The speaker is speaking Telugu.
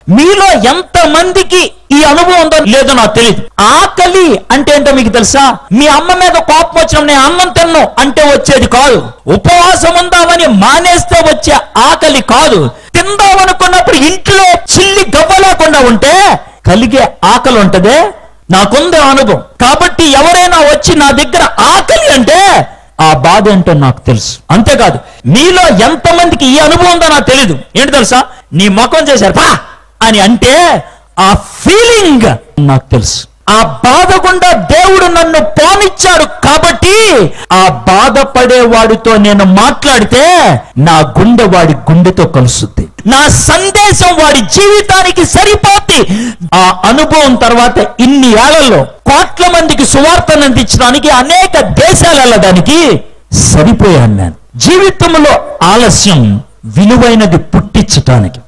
మీలో ఎంత మందికి ఈ అనుభవం ఉందో లేదో నాకు తెలియదు. ఆకలి అంటే ఏంటో మీకు తెలుసా? మీ అమ్మ మీద కోపం వచ్చిన నేను అన్నం తిన్ను అంటే వచ్చేది కాదు. ఉపవాసం ఉందామని మానేస్తే వచ్చే ఆకలి కాదు. తిందామనుకున్నప్పుడు ఇంట్లో చిల్లి గవ్వ లేకుండా ఉంటే కలిగే ఆకలి ఉంటదే. నాకుందే అనుభవం. కాబట్టి ఎవరైనా వచ్చి నా దగ్గర ఆకలి అంటే ఆ బాధ ఏంటో నాకు తెలుసు. అంతేకాదు, మీలో ఎంతమందికి ఈ అనుభవం ఉందో నాకు తెలియదు. ఏంటి తెలుసా? నీ ముఖం చేశారు పా అని అంటే ఆ ఫీలింగ్ నాకు తెలుసు. ఆ బాధ గుండా దేవుడు నన్ను పోనిచ్చాడు కాబట్టి ఆ బాధపడేవాడితో నేను మాట్లాడితే నా గుండె వాడి గుండెతో కలుస్తుంది. నా సందేశం వాడి జీవితానికి సరిపోద్ది. ఆ అనుభవం తర్వాత ఇన్ని ఏళ్లలో కోట్ల మందికి సువార్తను అందించడానికి, అనేక దేశాలు వెళ్ళడానికి సరిపోయాను నేను. జీవితంలో ఆలస్యం విలువైనది పుట్టించటానికి.